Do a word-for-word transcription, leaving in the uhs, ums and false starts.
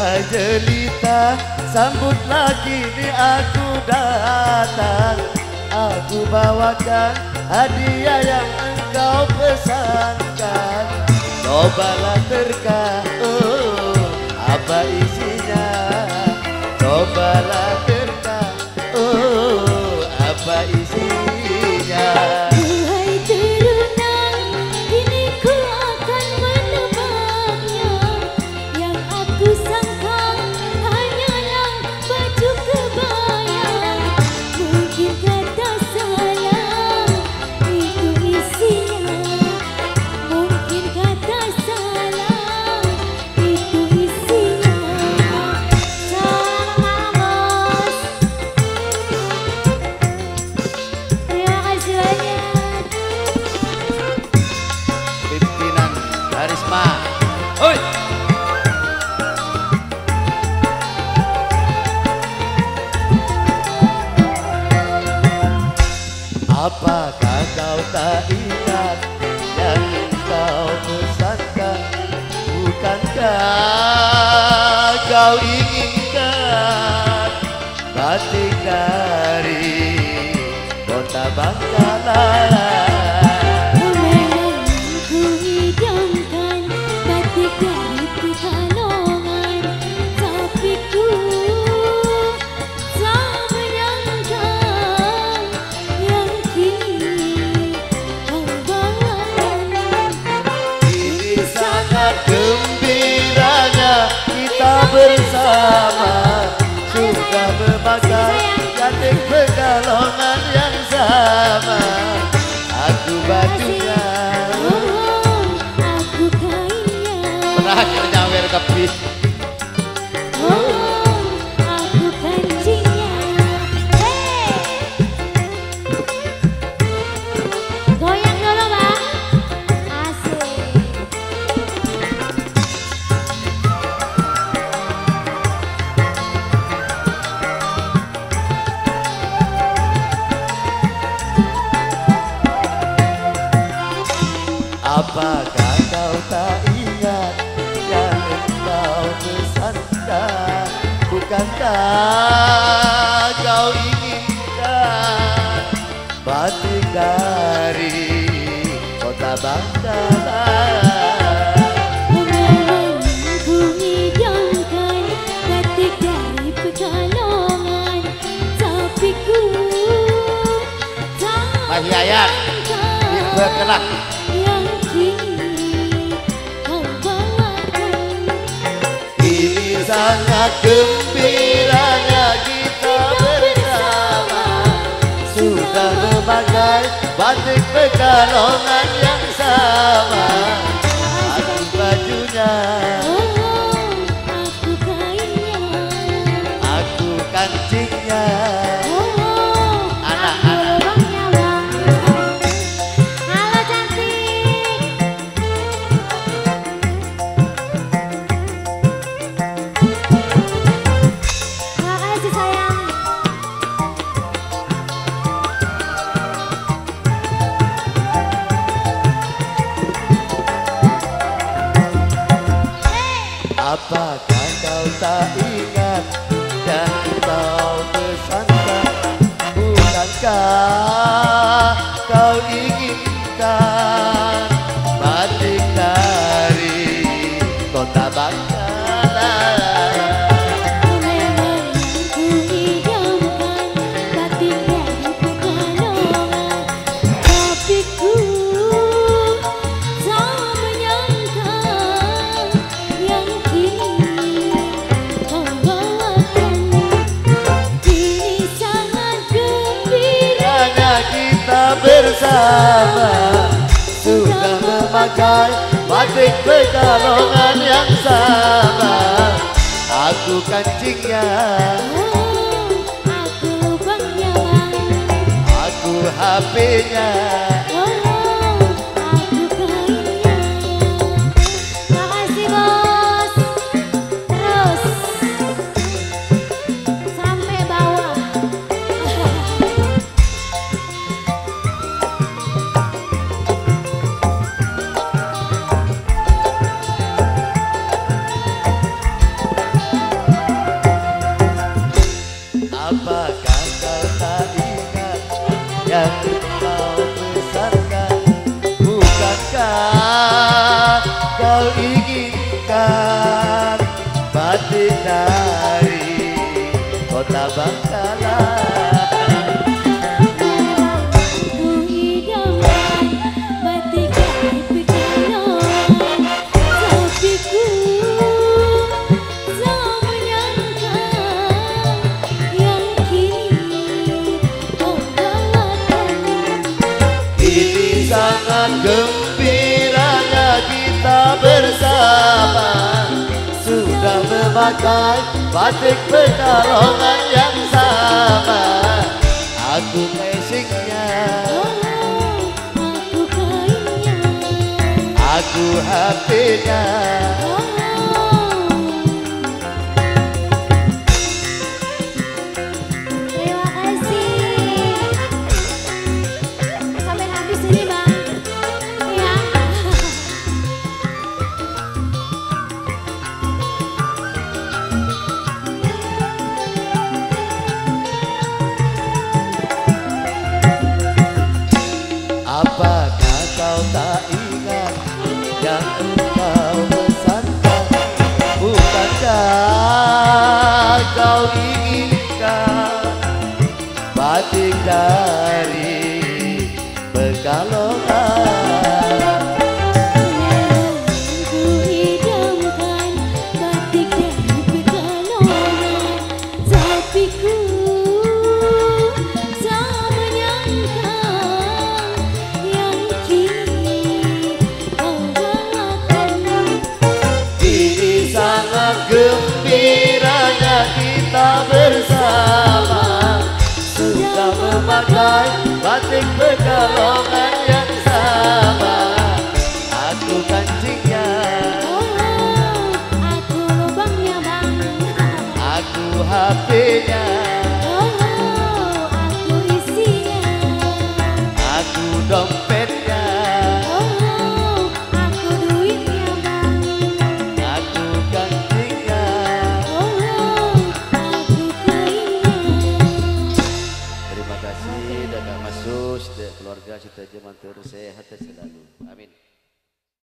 Hai jelita, sambutlah kini aku datang. Aku bawakan hadiah yang engkau pesankan. Cobalah terka, oh, apa isinya? Cobalah terka, oh, apa isinya? Duhai terunang, kini ku akan menebaknya. Yang aku sangka hanyalah baju kebaya. Mungkin kata salah itu isinya. Mungkin kata salah itu isinya. Selamat malam bos. Terima kasih banyak. Pimpinan Harisma. Oi. Apakah kau tak ingat yang kau pesankan? Bukankah kau inginkan batik dari kota Bangkalan? Memang ku idamkan batik dari Pekalongan, tapi ku tak menyangka yang kini kau bawakan. Ini sangat gembiranya kita bersama, sudah memakai batik Pekalongan yang sama. Aku bajunya, Oh, aku kainnya. pernah nyawer kepis. Oh, aku kancingnya. Hey, goyang dulu bang, asik. Apakah kau tak ingat yang engkau pesankan? Bukankah kau inginkan batik dari kota Bangkalan? Memang ku idamkan batik dari Pekalongan, tapi ku tak Mas Yayan, menyangka berkelah. yang kini kau bawakan. Ini sangat gembiranya kita bersama, sudah memakai batik Pekalongan yang sama. Aku bajunya, Oh, aku kainnya. aku kancingnya. Oh, Anak-anak. aku lubangnya bang. Halo cantik. Makasih sayang. Apakah kau tak ingat dan kau pesankan? Bukankah kau inginkan batik dari kota Bangkalan? Memang ku idamkan batik dari Pekalongan, tapi ku tak menyangka yang kini kau bawakan. Kini sangat gembira Hanya kita bersama, sudah memakai batik Pekalongan yang sama. Aku kancingnya, Oh, aku lubangnya bang. aku H P-nya. Oh, aku kainnya. Makasih bos. Terus sampai bawah. kau inginkan batik dari kota Bangkalan. Ku idamkan batik dari Pekalongan, tapi ku tak menyangka yang kini kau bawakan. Ini sangat gembiranya kita bersama, sudah memakai batik Pekalongan yang sama. Aku casingnya, Aku kainnya, aku H P-nya. terima kasih. Sampai habis ini bang, ya. Apakah kau tak ingat yang engkau pesankan? Bukankah kau inginkan batik dari Pekalongan? Ku idamkan batik dari Pekalongan, tapi ku tak menyangka yang kini kau bawakan. Ini sangat gembiranya kita bersama, sudah memakai batik Pekalongan yang sama. Aku kancingnya, Oh, aku lubangnya bang. aku H P-nya, Oh, aku isinya. aku dompetnya, Oh, aku duitnya bang. aku kancingnya. Oh, aku kainnya. Terima kasih dan Kak Masus dan keluarga kita jaman terus sehat selalu. Amin.